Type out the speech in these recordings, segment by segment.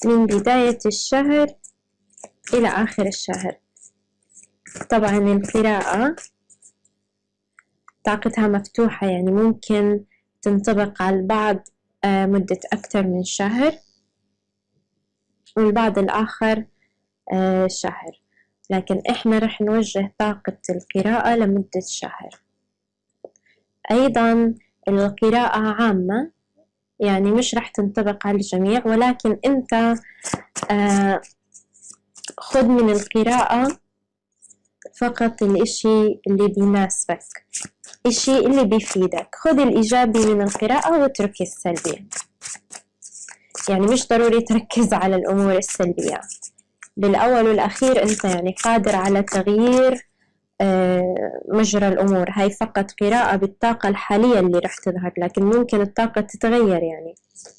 من بداية الشهر إلى آخر الشهر. طبعا القراءة طاقتها مفتوحة، يعني ممكن تنطبق على البعض مدة أكثر من شهر، والبعض الآخر شهر، لكن إحنا رح نوجه طاقة القراءة لمدة شهر. أيضا القراءة عامة، يعني مش رح تنطبق على الجميع، ولكن أنت خذ من القراءة فقط الإشي اللي بيناسبك، الإشي اللي بيفيدك. خذ الإيجابي من القراءة واترك السلبي، يعني مش ضروري تركز على الأمور السلبية. بالأول والأخير أنت يعني قادر على تغيير مجرى الأمور. هاي فقط قراءة بالطاقة الحالية اللي رح تظهر، لكن ممكن الطاقة تتغير. يعني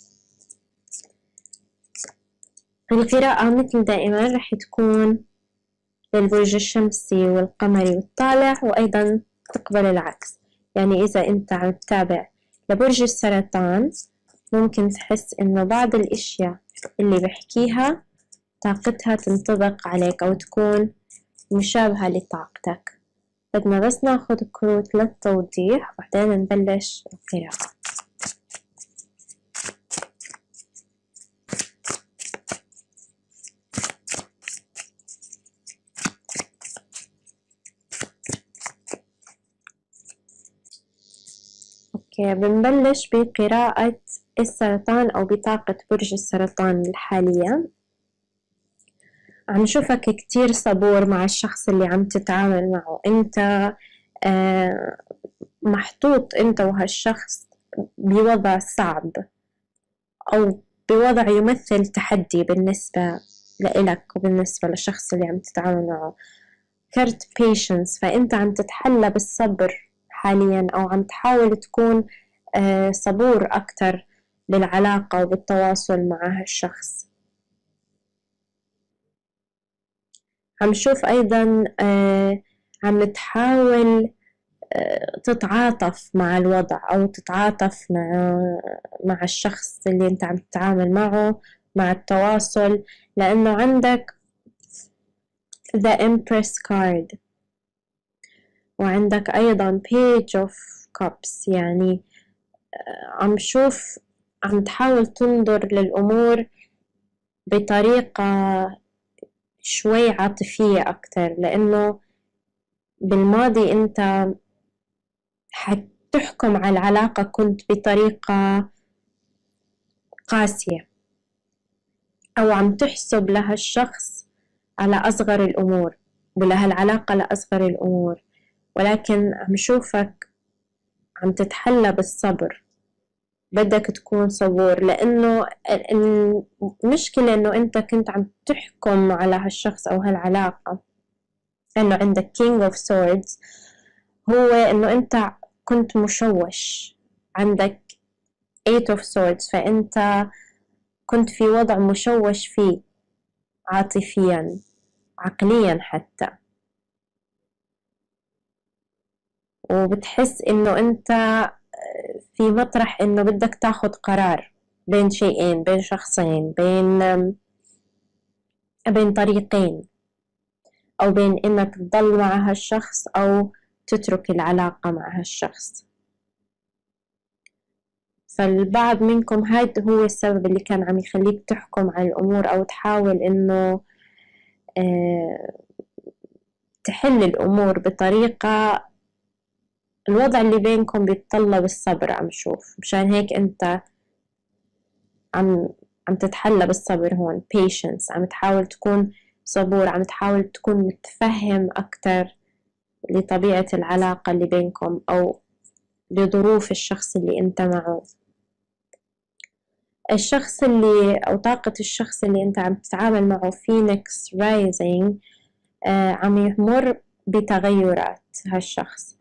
القراءة مثل دائما رح تكون للبرج الشمسي والقمري والطالع، وأيضا تقبل العكس. يعني إذا أنت عم تتابع لبرج السرطان، ممكن تحس إنه بعض الأشياء اللي بحكيها طاقتها تنطبق عليك أو تكون مشابهة لطاقتك. بدنا بس ناخد كروت للتوضيح وبعدين نبلش القراءة. أوكي، بنبلش بقراءة السرطان أو بطاقة برج السرطان الحالية. عم شوفك كتير صبور مع الشخص اللي عم تتعامل معه. أنت محطوط أنت وهالشخص بوضع صعب، أو بوضع يمثل تحدي بالنسبة لإلك وبالنسبة للشخص اللي عم تتعامل معه. كرت patience، فأنت عم تتحلى بالصبر حاليا، أو عم تحاول تكون صبور أكتر بالعلاقة وبالتواصل مع هالشخص. عم شوف أيضا عم تحاول تتعاطف مع الوضع، أو تتعاطف مع الشخص اللي أنت عم تتعامل معه، مع التواصل، لأنه عندك The Empress card، وعندك أيضا Page of Cups. يعني عم شوف عم تحاول تنظر للأمور بطريقة شوي عاطفية أكتر، لأنه بالماضي أنت حتحكم على العلاقة كنت بطريقة قاسية، أو عم تحسب لها الشخص على أصغر الأمور، ولهالعلاقة لأصغر الأمور، ولكن عم شوفك عم تتحلى بالصبر. بدك تكون صبور، لأنه المشكلة إنه أنت كنت عم تحكم على هالشخص أو هالعلاقة، إنه عندك King of Swords، هو إنه أنت كنت مشوش. عندك Eight of Swords، فأنت كنت في وضع مشوش فيه عاطفيا، عقليا حتى، وبتحس إنه أنت في مطرح إنه بدك تاخد قرار بين شيئين، بين شخصين، بين طريقين، أو بين إنك تضل مع هالشخص أو تترك العلاقة مع هالشخص. فالبعض منكم هذا هو السبب اللي كان عم يخليك تحكم على الأمور، أو تحاول إنه تحل الأمور بطريقة الوضع اللي بينكم بيتطلب الصبر. عم شوف مشان هيك أنت عم تتحلى بالصبر هون، patience، عم تحاول تكون صبور، عم تحاول تكون متفهم أكتر لطبيعة العلاقة اللي بينكم، أو لظروف الشخص اللي أنت معه. الشخص اللي أو طاقة الشخص اللي أنت عم تتعامل معه Phoenix Rising عم يمر بتغيرات. هالشخص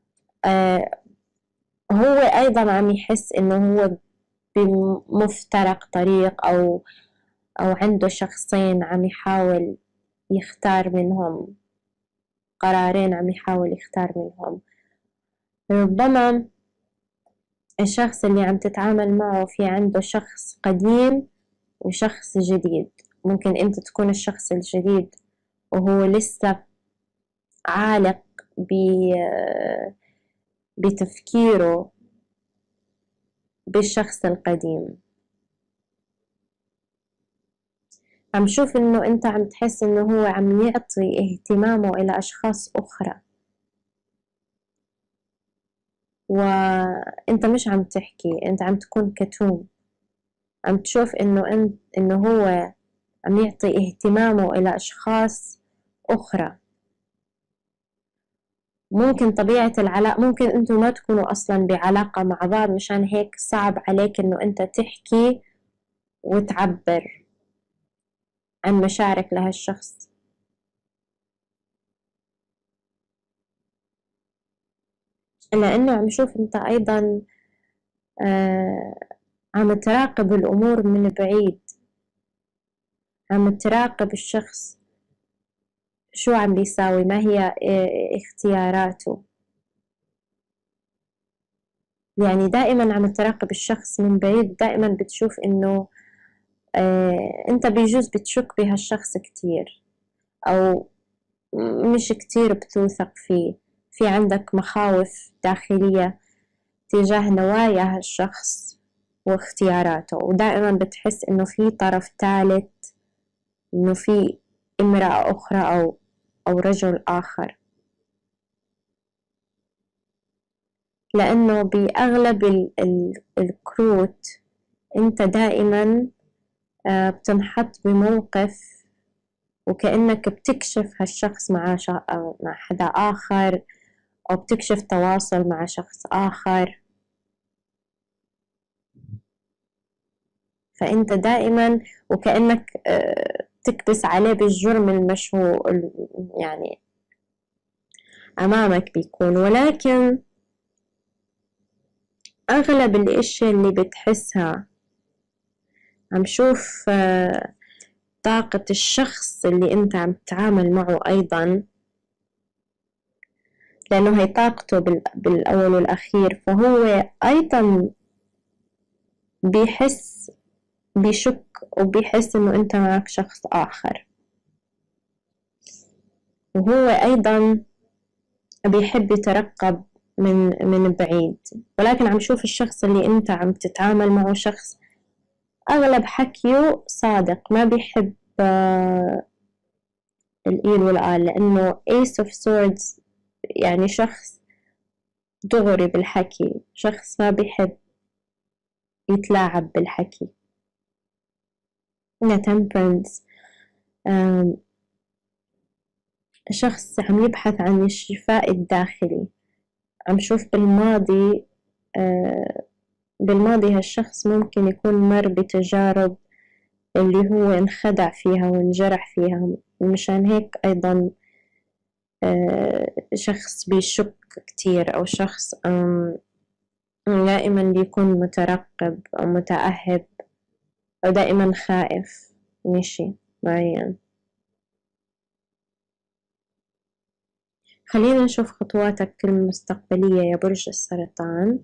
هو أيضا عم يحس إنه هو بمفترق طريق، أو عنده شخصين عم يحاول يختار منهم، قرارين عم يحاول يختار منهم. ربما الشخص اللي عم تتعامل معه في عنده شخص قديم وشخص جديد. ممكن أنت تكون الشخص الجديد وهو لسه عالق بتفكيره بالشخص القديم. عم شوف إنه أنت عم تحس إنه هو عم يعطي اهتمامه إلى أشخاص أخرى، وأنت مش عم تحكي، أنت عم تكون كتوم. عم تشوف إنه هو عم يعطي اهتمامه إلى أشخاص أخرى. ممكن طبيعة العلاقة، ممكن أنتوا ما تكونوا أصلا بعلاقة مع بعض، مشان هيك صعب عليك إنه أنت تحكي وتعبر عن مشاعرك لهالشخص. لأنه عم شوف أنت أيضا عم تراقب الأمور من بعيد، عم تراقب الشخص شو عم بيساوي، ما هي اختياراته. يعني دائما عم تراقب الشخص من بعيد، دائما بتشوف إنه أنت بيجوز بتشك بهالشخص كتير، أو مش كتير بتوثق فيه، في عندك مخاوف داخلية تجاه نوايا هالشخص واختياراته، ودائما بتحس إنه في طرف ثالث، إنه في امرأة أخرى أو رجل آخر. لأنه بأغلب الكروت أنت دائما بتنحط بموقف وكأنك بتكشف هالشخص مع حدا آخر، أو بتكشف تواصل مع شخص آخر. فأنت دائما وكأنك تكبس عليه بالجرم المشهور يعني أمامك بيكون. ولكن أغلب الأشياء اللي بتحسها، عم شوف طاقة الشخص اللي أنت عم تتعامل معه أيضا، لأنه هي طاقته بالأول والأخير، فهو أيضا بيشك وبيحس إنه أنت معك شخص آخر، وهو أيضا بيحب يترقب من بعيد. ولكن عم شوف الشخص اللي أنت عم تتعامل معه شخص أغلب حكيه صادق، ما بيحب الإيل والآل، لأنه Ace of Swords يعني شخص دغري بالحكي، شخص ما بيحب يتلاعب بالحكي. هنا Temperance، شخص عم يبحث عن الشفاء الداخلي. عم شوف بالماضي هالشخص ممكن يكون مر بتجارب اللي هو انخدع فيها وانجرح فيها، مشان هيك أيضا شخص بيشك كتير، أو شخص دائما بيكون مترقب أو متأهب، أو دائما خائف من شيء معين. خلينا نشوف خطواتك المستقبلية يا برج السرطان.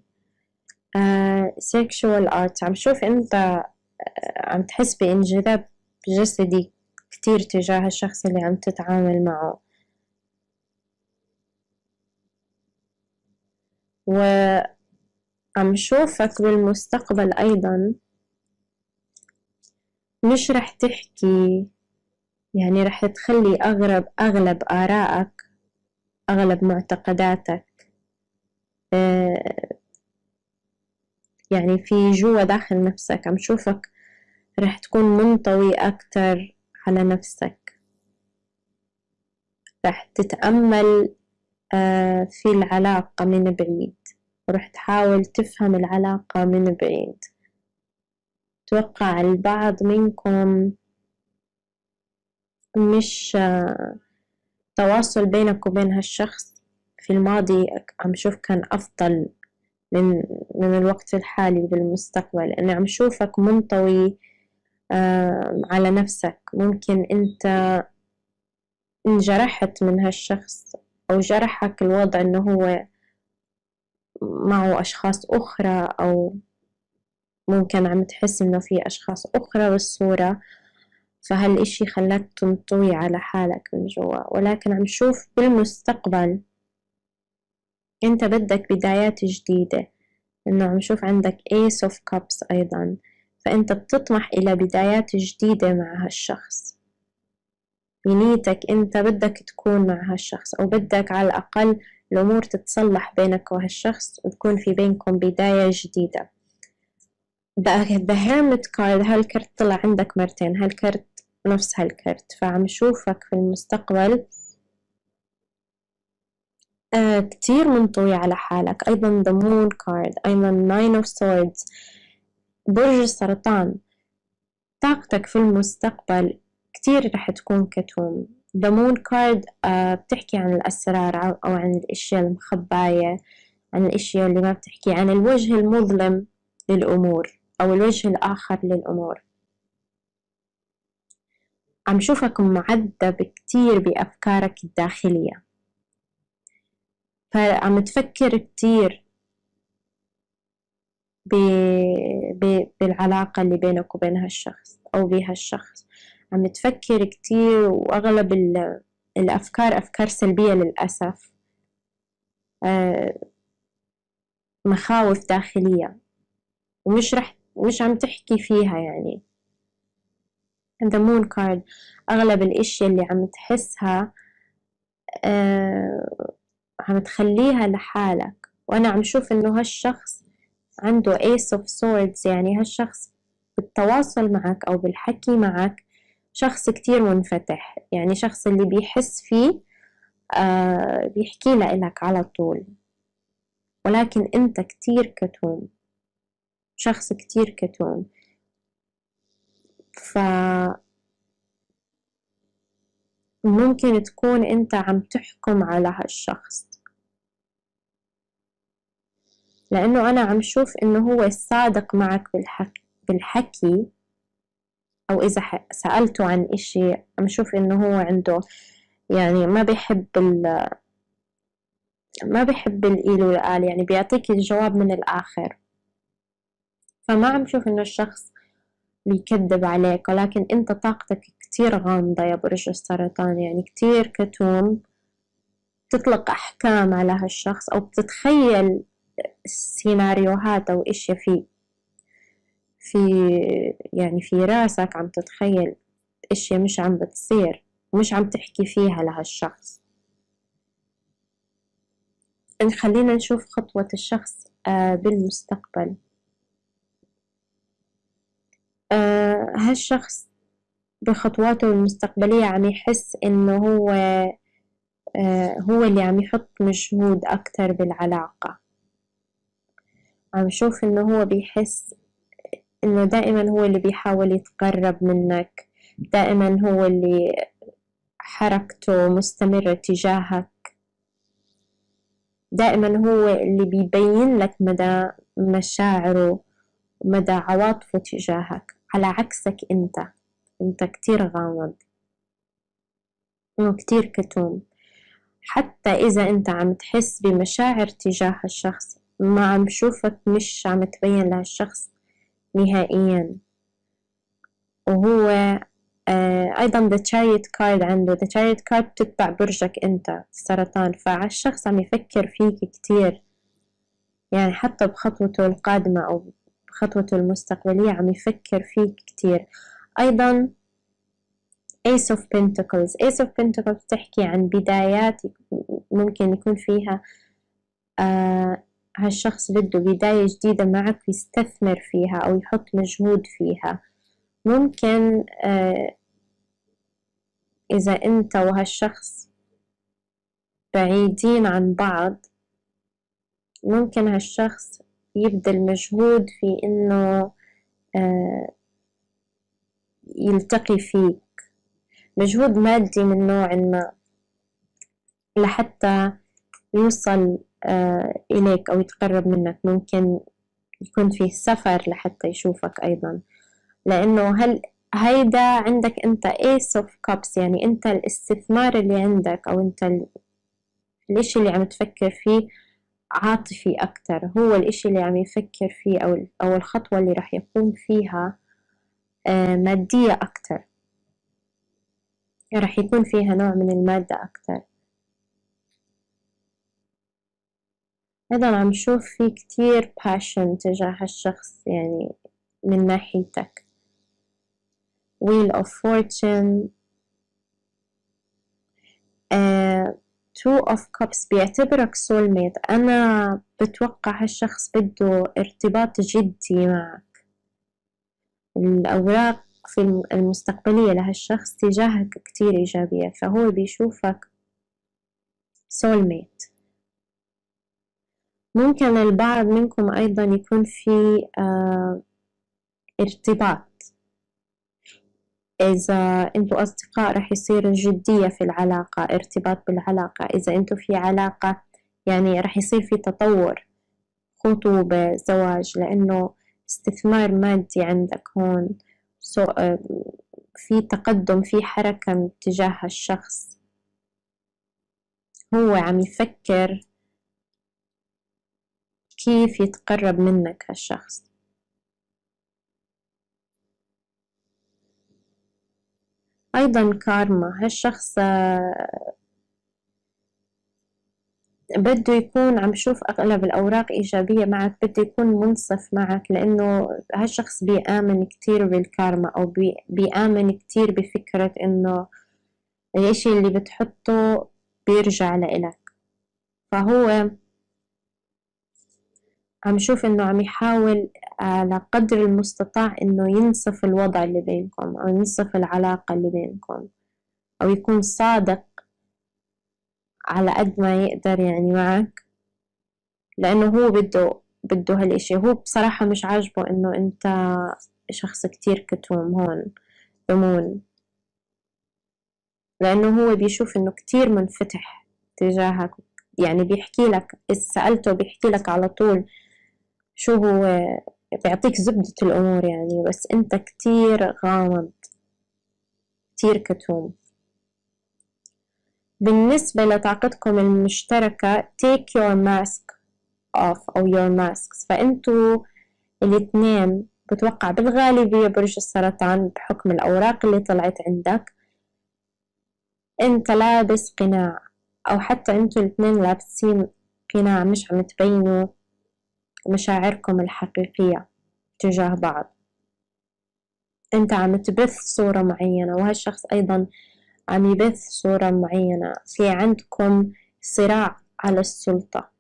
sexual art، عم شوف أنت عم تحس بانجذاب جسدي كتير تجاه الشخص اللي عم تتعامل معه، وعم شوفك بالمستقبل أيضا مش رح تحكي، يعني رح تخلي أغلب آرائك، أغلب معتقداتك يعني في جوا داخل نفسك. عم شوفك رح تكون منطوي أكتر على نفسك، رح تتأمل في العلاقة من بعيد، ورح تحاول تفهم العلاقة من بعيد. توقع البعض منكم مش تواصل بينك وبين هالشخص في الماضي عم شوف كان أفضل من الوقت الحالي بالمستقبل، لأني عم شوفك منطوي على نفسك. ممكن أنت انجرحت من هالشخص، أو جرحك الوضع إنه هو معه أشخاص أخرى، أو ممكن عم تحس إنه في أشخاص أخرى بالصورة، فهالإشي خلاك تنطوي على حالك من جوا. ولكن عم شوف بالمستقبل أنت بدك بدايات جديدة، إنه عم شوف عندك Ace of Cups أيضا، فأنت بتطمح إلى بدايات جديدة مع هالشخص، بنيتك أنت بدك تكون مع هالشخص، أو بدك على الأقل الأمور تتصلح بينك وهالشخص وتكون في بينكم بداية جديدة. The Hermit card، هالكرت طلع عندك مرتين، هالكرت نفس هالكرت، فعم شوفك في المستقبل كتير منطوي على حالك. أيضا The Moon card، أيضا Nine of Swords، برج السرطان، طاقتك في المستقبل كتير رح تكون كتوم. The Moon card بتحكي عن الأسرار أو عن الأشياء المخباية، عن الأشياء اللي ما بتحكي، عن الوجه المظلم للأمور أو الوجه الآخر للأمور. عم شوفك معذب كتير بأفكارك الداخلية، فعم تفكر كتير بالعلاقة اللي بينك وبين هالشخص أو بهالشخص، عم تفكر كتير، وأغلب الأفكار أفكار سلبية للأسف، مخاوف داخلية مش عم تحكي فيها يعني. The Moon card، أغلب الأشياء اللي عم تحسها عم تخليها لحالك. وأنا عم شوف إنه هالشخص عنده Ace of Swords، يعني هالشخص بالتواصل معك أو بالحكي معك شخص كتير منفتح، يعني شخص اللي بيحس فيه بيحكي لك على طول، ولكن أنت كتير كتوم، شخص كتير كتوم. ممكن تكون أنت عم تحكم على هالشخص، لأنه أنا عم شوف إنه هو صادق معك بالحكي، أو إذا سألته عن إشي عم شوف إنه هو عنده يعني ما بيحب الإيل والآل، يعني بيعطيك الجواب من الآخر. فما عم شوف إنه الشخص بيكذب عليك، ولكن أنت طاقتك كتير غامضة يا برج السرطان، يعني كتير كتوم، تطلق أحكام على هالشخص أو بتتخيل سيناريوهات أو إشي في يعني في راسك، عم تتخيل إشي مش عم بتصير ومش عم تحكي فيها لهالشخص. خلينا نشوف خطوة الشخص بالمستقبل. هالشخص بخطواته المستقبلية عم يحس إنه هو اللي عم يحط مجهود أكتر بالعلاقة. عم شوف إنه هو بيحس إنه دائما هو اللي بيحاول يتقرب منك، دائما هو اللي حركته مستمرة تجاهك، دائما هو اللي بيبين لك مدى مشاعره ومدى عواطفه تجاهك، على عكسك أنت كتير غامض وكتير كتوم. حتى إذا أنت عم تحس بمشاعر تجاه الشخص، ما عم شوفك مش عم تبين لهالشخص نهائيا. وهو أيضا The Chariot card، عنده The Chariot card بتتبع برجك أنت السرطان، فالشخص عم يفكر فيك كتير، يعني حتى بخطوته القادمة أو بخطوته المستقبلية عم يفكر فيك كتير. أيضا Ace of Pentacles، Ace of Pentacles تحكي عن بدايات ممكن يكون فيها هالشخص بده بداية جديدة معك يستثمر فيها أو يحط مجهود فيها. ممكن إذا أنت وهالشخص بعيدين عن بعض، ممكن هالشخص يبذل مجهود في إنه يلتقي فيك، مجهود مادي من نوع ما لحتى يوصل إليك أو يتقرب منك. ممكن يكون فيه سفر لحتى يشوفك أيضا، لأنه هيدا عندك أنت Ace of Cups، يعني أنت الاستثمار اللي عندك أو أنت الإشي اللي عم تفكر فيه عاطفي أكتر، هو الإشي اللي عم يفكر فيه أو الخطوة اللي راح يقوم فيها مادية أكتر، راح يكون فيها نوع من المادة أكتر. أيضا عم شوف في كتير passion تجاه هالشخص يعني من ناحيتك. Wheel of Fortune، Two of Cups بيعتبرك soulmate. أنا بتوقع هالشخص بده ارتباط جدي معك. الأوراق في المستقبلية لهالشخص تجاهك كتير إيجابية، فهو بيشوفك soulmate. ممكن البعض منكم أيضا يكون في ارتباط، إذا أنتوا أصدقاء رح يصير جدية في العلاقة، ارتباط بالعلاقة. إذا أنتوا في علاقة يعني رح يصير في تطور، خطوبة، زواج، لأنه استثمار مادي عندك هون. في تقدم، في حركة تجاه الشخص، هو عم يفكر كيف يتقرب منك هالشخص. أيضا كارما، هالشخص بده يكون، عم شوف أغلب الأوراق إيجابية معك، بده يكون منصف معك، لأنه هالشخص بيآمن كتير بالكارما، أو بيآمن كتير بفكرة إنه الإشي اللي بتحطه بيرجع لإلك. فهو عم شوف إنه عم يحاول على قدر المستطاع إنه ينصف الوضع اللي بينكم، أو ينصف العلاقة اللي بينكم، أو يكون صادق على قد ما يقدر يعني معك، لأنه هو بده هالإشي. هو بصراحة مش عاجبه إنه أنت شخص كتير كتوم هون بمون، لأنه هو بيشوف إنه كتير منفتح تجاهك، يعني بيحكي لك، إذا سألته بيحكي لك على طول شو هو، بيعطيك زبدة الأمور يعني، بس أنت كتير غامض، كتير كتوم. بالنسبة لطاقتكم المشتركة take your mask off أو your masks، فأنتوا الاثنين بتوقع بالغالبية برج السرطان بحكم الأوراق اللي طلعت عندك. أنت لابس قناع، أو حتى أنتوا الاثنين لابسين قناع، مش عم تبينوا مشاعركم الحقيقية تجاه بعض. أنت عم تبث صورة معينة، وهالشخص أيضا عم يبث صورة معينة. في عندكم صراع على السلطة،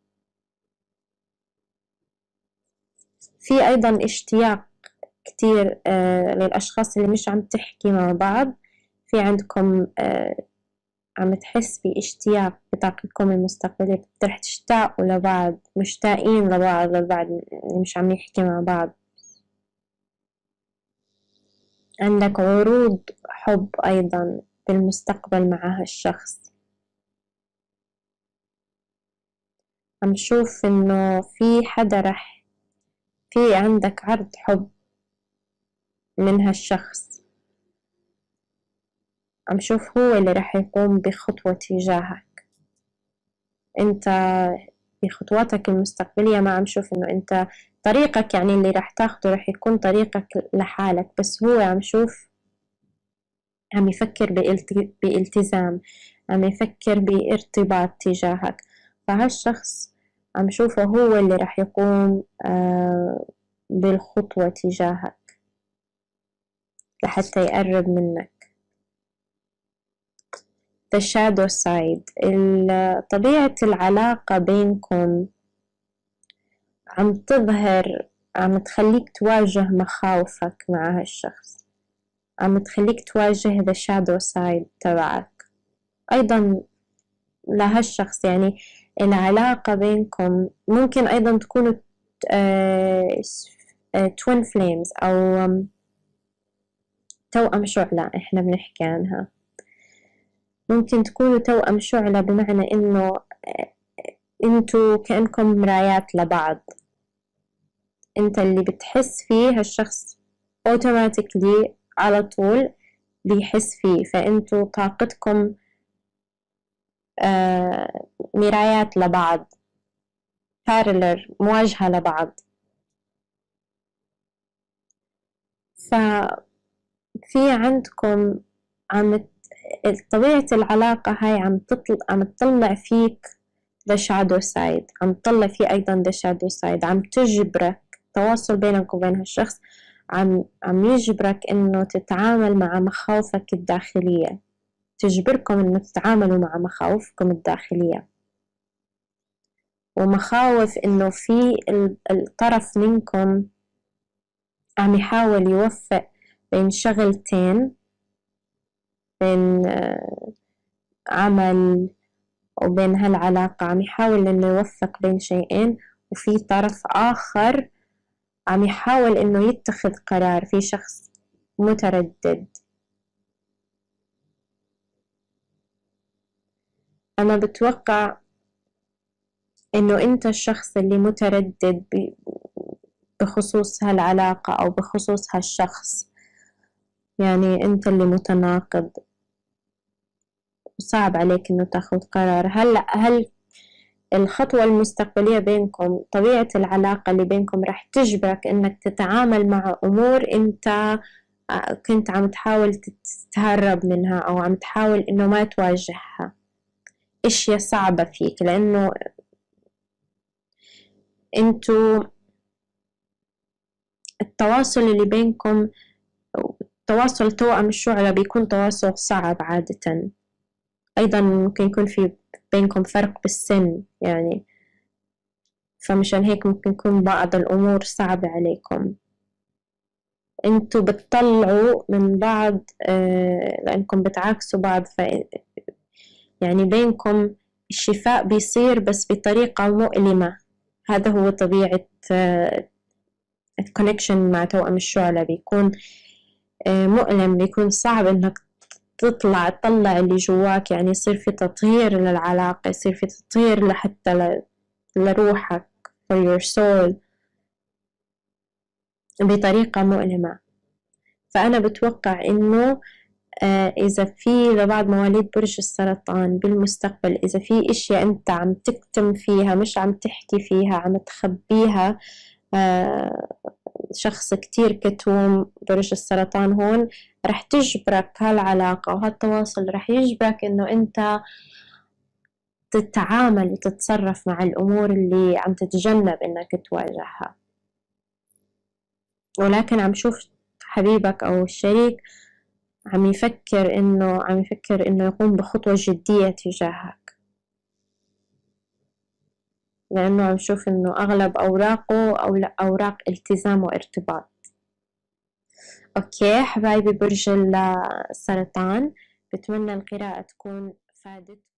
في أيضا اشتياق كتير للأشخاص اللي مش عم تحكي مع بعض. في عندكم عم تحس باشتياق بطاقتكم المستقبلية، رح تشتاقوا لبعض، مشتاقين لبعض اللي مش عم يحكي مع بعض. عندك عروض حب أيضا بالمستقبل مع هالشخص. عم شوف إنه في حدا في عندك عرض حب من هالشخص. عم شوف هو اللي رح يقوم بخطوة تجاهك. أنت بخطواتك المستقبلية ما عم شوف إنه أنت طريقك يعني اللي رح تاخده رح يكون طريقك لحالك، بس هو عم شوف عم يفكر بالتزام، عم يفكر بارتباط تجاهك. فهالشخص عم شوفه هو اللي رح يقوم بالخطوة تجاهك لحتى يقرب منك. The shadow side، طبيعة العلاقة بينكم عم تظهر، عم تخليك تواجه مخاوفك مع هالشخص، عم تخليك تواجه the shadow side تبعك. أيضا لهالشخص يعني العلاقة بينكم ممكن أيضا تكونوا twin flames، أو توأم شعلة إحنا بنحكي عنها. ممكن تكونوا توأم شعلة بمعنى إنه انتوا كأنكم مرايات لبعض. انت اللي بتحس فيه هالشخص automatically على طول بيحس فيه، فانتوا طاقتكم مرايات لبعض. parallel مواجهة لبعض. ففي عندكم طبيعة العلاقة هاي عم تطلع فيك the shadow side، عم تطلع فيه أيضا the shadow side، عم تجبرك التواصل بينك وبين هالشخص، عم يجبرك إنه تتعامل مع مخاوفك الداخلية، تجبركم إنه تتعاملوا مع مخاوفكم الداخلية، ومخاوف إنه في الطرف منكم عم يحاول يوفق بين شغلتين، بين عمل وبين هالعلاقة، عم يحاول إنه يوفق بين شيئين، وفي طرف آخر عم يحاول إنه يتخذ قرار، في شخص متردد. أنا بتوقع إنه أنت الشخص اللي متردد بخصوص هالعلاقة أو بخصوص هالشخص، يعني أنت اللي متناقض، صعب عليك إنه تاخذ قرار. هل الخطوة المستقبلية بينكم، طبيعة العلاقة اللي بينكم رح تجبرك إنك تتعامل مع أمور أنت كنت عم تحاول تتهرب منها، أو عم تحاول إنه ما تواجهها، أشياء صعبة فيك، لأنه أنتوا التواصل اللي بينكم، تواصل توأم الشعلة بيكون تواصل صعب عادة. أيضا ممكن يكون في بينكم فرق بالسن يعني، فمشان هيك ممكن يكون بعض الأمور صعبة عليكم. انتوا بتطلعوا من بعض لأنكم بتعاكسوا بعض، يعني بينكم الشفاء بيصير بس بطريقة مؤلمة. هذا هو طبيعة الكونكشن مع توأم الشعلة، بيكون مؤلم، بيكون صعب إنك تطلع اللي جواك، يعني يصير في تطهير للعلاقة، يصير في تطهير لحتى لروحك for your soul بطريقة مؤلمة. فأنا بتوقع إنه إذا في لبعض مواليد برج السرطان بالمستقبل، إذا في إشياء أنت عم تكتم فيها، مش عم تحكي فيها، عم تخبيها، شخص كتير كتوم برج السرطان هون، رح تجبرك هالعلاقة وهالتواصل، رح يجبرك إنه أنت تتعامل وتتصرف مع الأمور اللي عم تتجنب إنك تواجهها. ولكن عم شوف حبيبك أو الشريك عم يفكر إنه يقوم بخطوة جدية تجاهك، لأنه عم شوف إنه أغلب أوراقه أوراق التزام وارتباط. أوكي حبايبي برج السرطان، بتمنى القراءة تكون فادتكم.